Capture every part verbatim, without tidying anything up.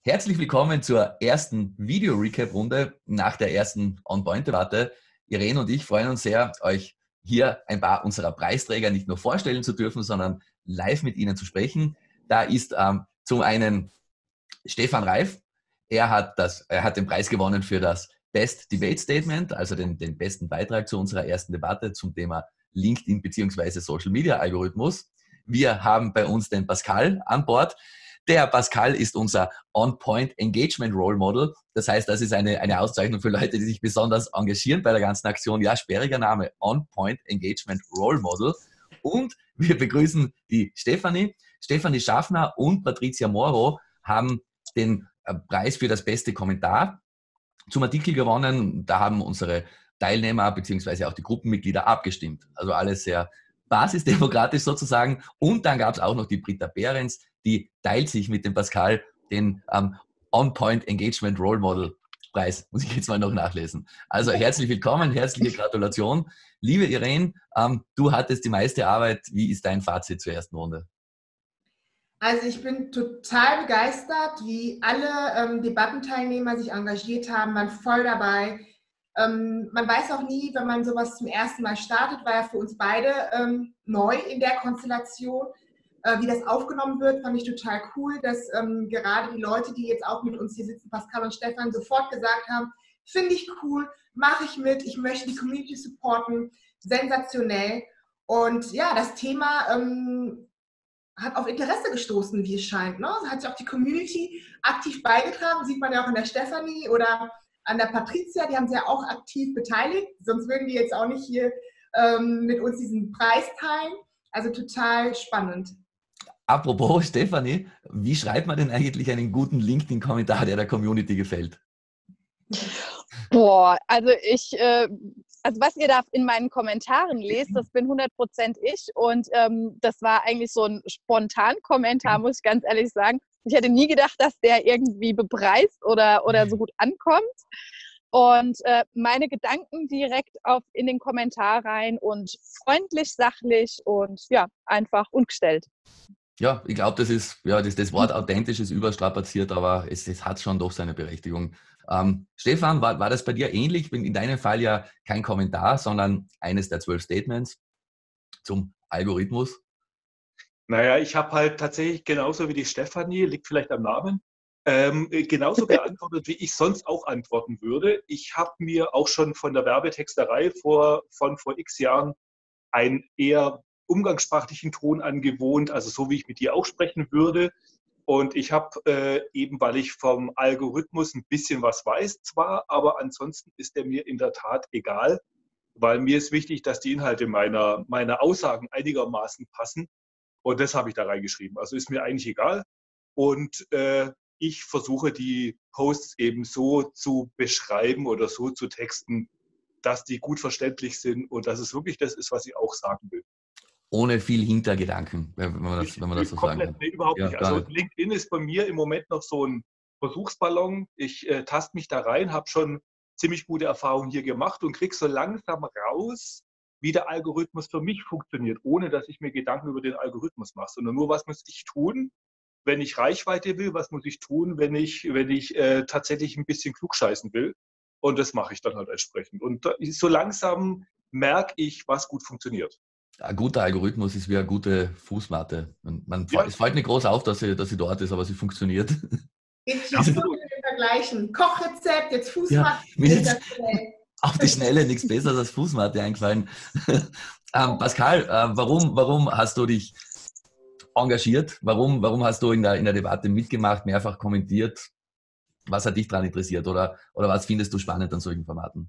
Herzlich willkommen zur ersten Video-Recap-Runde nach der ersten On-Point-Debatte. Irene und ich freuen uns sehr, euch hier ein paar unserer Preisträger nicht nur vorstellen zu dürfen, sondern live mit ihnen zu sprechen. Da ist ähm, zum einen Stefan Reif. Er hat, das, er hat den Preis gewonnen für das Best Debate Statement, also den, den besten Beitrag zu unserer ersten Debatte zum Thema LinkedIn bzw. Social Media Algorithmus. Wir haben bei uns den Pascal an Bord. Der Pascal ist unser On-Point Engagement Role Model. Das heißt, das ist eine, eine Auszeichnung für Leute, die sich besonders engagieren bei der ganzen Aktion. Ja, sperriger Name, On-Point Engagement Role Model. Und wir begrüßen die Stefanie. Stefanie Schaffner und Patricia Moro haben den Preis für das beste Kommentar zum Artikel gewonnen. Da haben unsere Teilnehmer bzw. auch die Gruppenmitglieder abgestimmt. Also alles sehr basisdemokratisch sozusagen. Und dann gab es auch noch die Britta Behrens, die teilt sich mit dem Pascal den ähm, On-Point Engagement Role Model Preis. Muss ich jetzt mal noch nachlesen. Also herzlich willkommen, herzliche Gratulation. Liebe Irene, ähm, du hattest die meiste Arbeit. Wie ist dein Fazit zur ersten Runde? Also ich bin total begeistert, wie alle ähm, Debattenteilnehmer sich engagiert haben, waren voll dabei. Ähm, man weiß auch nie, wenn man sowas zum ersten Mal startet, war ja für uns beide ähm, neu in der Konstellation. Äh, wie das aufgenommen wird, fand ich total cool, dass ähm, gerade die Leute, die jetzt auch mit uns hier sitzen, Pascal und Stefan, sofort gesagt haben, finde ich cool, mache ich mit, ich möchte die Community supporten, sensationell. Und ja, das Thema ähm, hat auf Interesse gestoßen, wie es scheint. Ne? Hat sich auch die Community aktiv beigetragen, sieht man ja auch an der Stefanie oder an der Patricia, die haben sich ja auch aktiv beteiligt, sonst würden die jetzt auch nicht hier ähm, mit uns diesen Preis teilen. Also total spannend. Apropos Stefanie, wie schreibt man denn eigentlich einen guten LinkedIn-Kommentar, der der Community gefällt? Boah, also ich, äh, also was ihr da in meinen Kommentaren lest, das bin hundert Prozent ich und ähm, das war eigentlich so ein Spontan-Kommentar, muss ich ganz ehrlich sagen. Ich hätte nie gedacht, dass der irgendwie bepreist oder, oder so gut ankommt. Und äh, meine Gedanken direkt auf, in den Kommentar rein und freundlich, sachlich und ja, einfach ungestellt. Ja, ich glaube, das ist, ja, das, das Wort authentisch ist überstrapaziert, aber es, es hat schon doch seine Berechtigung. Ähm, Stefan, war, war das bei dir ähnlich? In deinem Fall ja kein Kommentar, sondern eines der zwölf Statements zum Algorithmus. Naja, ich habe halt tatsächlich genauso wie die Stefanie, liegt vielleicht am Namen, ähm, genauso geantwortet, wie ich sonst auch antworten würde. Ich habe mir auch schon von der Werbetexterei vor, von vor x Jahren einen eher umgangssprachlichen Ton angewohnt, also so wie ich mit dir auch sprechen würde. Und ich habe äh, eben, weil ich vom Algorithmus ein bisschen was weiß zwar, aber ansonsten ist der mir in der Tat egal, weil mir ist wichtig, dass die Inhalte meiner, meiner Aussagen einigermaßen passen. Und das habe ich da reingeschrieben. Also ist mir eigentlich egal. Und äh, ich versuche die Posts eben so zu beschreiben oder so zu texten, dass die gut verständlich sind und dass es wirklich das ist, was ich auch sagen will. Ohne viel Hintergedanken, wenn man das, wenn man das so sagen Komplett, kann. nee, überhaupt Ja, nicht. Also nicht. LinkedIn ist bei mir im Moment noch so ein Versuchsballon. Ich äh, taste mich da rein, habe schon ziemlich gute Erfahrungen hier gemacht und kriege so langsam raus, wie der Algorithmus für mich funktioniert, ohne dass ich mir Gedanken über den Algorithmus mache, sondern nur, was muss ich tun, wenn ich Reichweite will, was muss ich tun, wenn ich, wenn ich äh, tatsächlich ein bisschen klugscheißen will. Und das mache ich dann halt entsprechend. Und da, so langsam merke ich, was gut funktioniert. Ein guter Algorithmus ist wie eine gute Fußmatte. Man, man, Ja. Es fällt nicht groß auf, dass sie, dass sie dort ist, aber sie funktioniert. Ich muss vergleichen. Kochrezept, jetzt Fußmatte. Ja, jetzt auf die Schnelle nichts Besseres als Fußmatte eingefallen. ähm, Pascal, äh, warum, warum hast du dich engagiert? Warum, warum hast du in der, in der Debatte mitgemacht, mehrfach kommentiert? Was hat dich daran interessiert oder, oder was findest du spannend an solchen Formaten?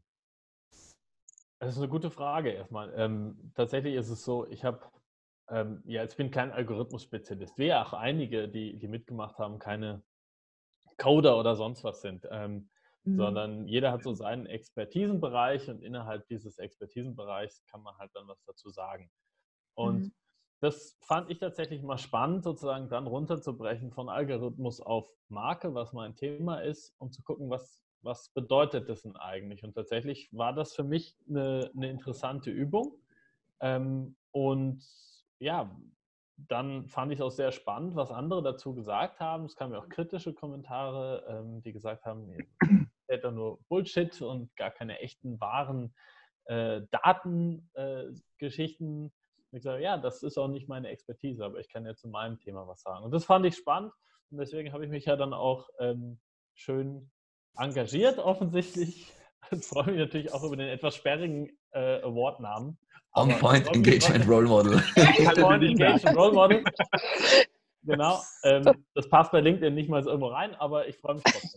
Das ist eine gute Frage erstmal. Ähm, tatsächlich ist es so, ich habe, ähm, ja, ich bin kein Algorithmus-Spezialist. Wir ja auch einige, die, die mitgemacht haben, keine Coder oder sonst was sind, ähm, mhm. sondern jeder hat so seinen Expertisenbereich und innerhalb dieses Expertisenbereichs kann man halt dann was dazu sagen. Und mhm. das fand ich tatsächlich mal spannend, sozusagen dann runterzubrechen von Algorithmus auf Marke, was mein Thema ist, um zu gucken, was Was bedeutet das denn eigentlich? Und tatsächlich war das für mich eine, eine interessante Übung. Ähm, und ja, dann fand ich es auch sehr spannend, was andere dazu gesagt haben. Es kamen ja auch kritische Kommentare, ähm, die gesagt haben, ihr seid da nur Bullshit und gar keine echten, wahren äh, Datengeschichten. Äh, ich sage, ja, das ist auch nicht meine Expertise, aber ich kann ja zu meinem Thema was sagen. Und das fand ich spannend und deswegen habe ich mich ja dann auch ähm, schön engagiert, offensichtlich. Ich freue mich natürlich auch über den etwas sperrigen äh, Award-Namen. On-Point Engagement Role Model. On-Point Engagement Role Model. Genau. Ähm, das passt bei LinkedIn nicht mal so irgendwo rein, aber ich freue mich trotzdem.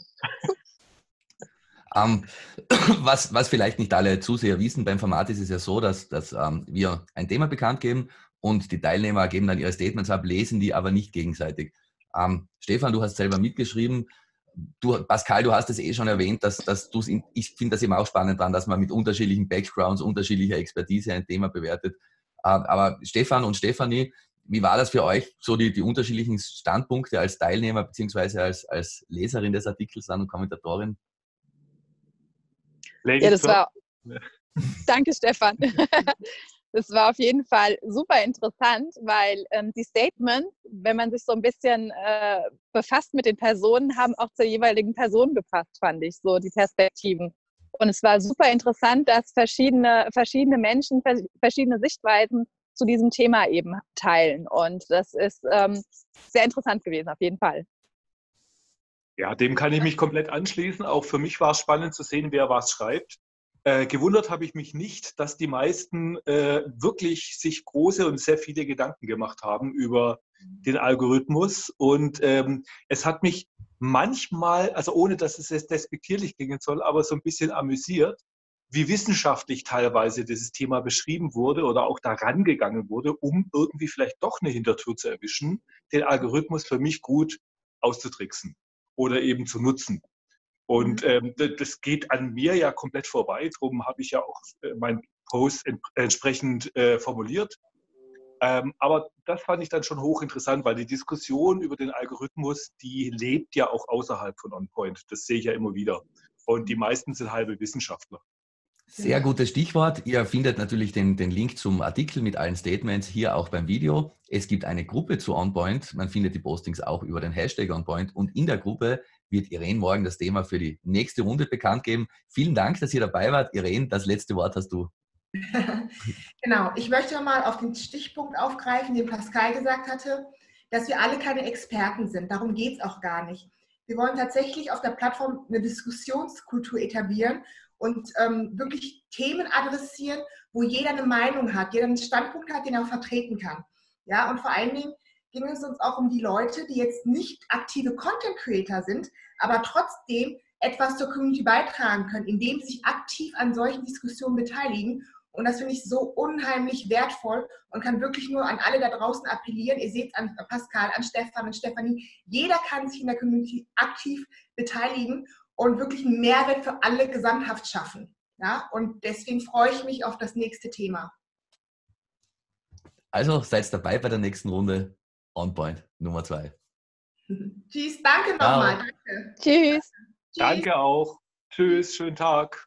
Um, was, was vielleicht nicht alle Zuseher wissen, beim Format ist es ja so, dass, dass um, wir ein Thema bekannt geben und die Teilnehmer geben dann ihre Statements ab, lesen die aber nicht gegenseitig. Um, Stefan, du hast selber mitgeschrieben. Du, Pascal, du hast es eh schon erwähnt, dass, dass du ich finde das immer auch spannend dran, dass man mit unterschiedlichen Backgrounds, unterschiedlicher Expertise ein Thema bewertet. Aber Stefan und Stefanie, wie war das für euch, so die, die unterschiedlichen Standpunkte als Teilnehmer beziehungsweise als, als Leserin des Artikels und Kommentatorin? Ja, das war. Danke, Stefan. Das war auf jeden Fall super interessant, weil ähm, die Statements, wenn man sich so ein bisschen äh, befasst mit den Personen, haben auch zur jeweiligen Person gepasst, fand ich, so die Perspektiven. Und es war super interessant, dass verschiedene, verschiedene Menschen verschiedene Sichtweisen zu diesem Thema eben teilen. Und das ist ähm, sehr interessant gewesen, auf jeden Fall. Ja, dem kann ich mich komplett anschließen. Auch für mich war es spannend zu sehen, wer was schreibt. Äh, gewundert habe ich mich nicht, dass die meisten äh, wirklich sich große und sehr viele Gedanken gemacht haben über den Algorithmus. Und ähm, es hat mich manchmal, also ohne dass es jetzt despektierlich klingen soll, aber so ein bisschen amüsiert, wie wissenschaftlich teilweise dieses Thema beschrieben wurde oder auch daran gegangen wurde, um irgendwie vielleicht doch eine Hintertür zu erwischen, den Algorithmus für mich gut auszutricksen oder eben zu nutzen. Und ähm, das geht an mir ja komplett vorbei. Darum habe ich ja auch äh, meinen Post ent entsprechend äh, formuliert. Ähm, aber das fand ich dann schon hochinteressant, weil die Diskussion über den Algorithmus, die lebt ja auch außerhalb von OnPoint. Das sehe ich ja immer wieder. Und die meisten sind halbe Wissenschaftler. Sehr gutes Stichwort. Ihr findet natürlich den, den Link zum Artikel mit allen Statements hier auch beim Video. Es gibt eine Gruppe zu OnPoint. Man findet die Postings auch über den Hashtag OnPoint. Und in der Gruppe wird Irene morgen das Thema für die nächste Runde bekannt geben. Vielen Dank, dass ihr dabei wart. Irene, das letzte Wort hast du. Genau. Ich möchte mal auf den Stichpunkt aufgreifen, den Pascal gesagt hatte, dass wir alle keine Experten sind. Darum geht es auch gar nicht. Wir wollen tatsächlich auf der Plattform eine Diskussionskultur etablieren und ähm, wirklich Themen adressieren, wo jeder eine Meinung hat, jeder einen Standpunkt hat, den er auch vertreten kann. Ja, und vor allen Dingen ging es uns auch um die Leute, die jetzt nicht aktive Content Creator sind, aber trotzdem etwas zur Community beitragen können, indem sie sich aktiv an solchen Diskussionen beteiligen. Und das finde ich so unheimlich wertvoll und kann wirklich nur an alle da draußen appellieren. Ihr seht an Pascal, an Stefan, an Stefanie. Jeder kann sich in der Community aktiv beteiligen und wirklich einen Mehrwert für alle gesamthaft schaffen. Ja? Und deswegen freue ich mich auf das nächste Thema. Also seid dabei bei der nächsten Runde. OnPoint Nummer zwei. Tschüss, danke nochmal. Danke. Tschüss. Danke auch. Tschüss, schönen Tag.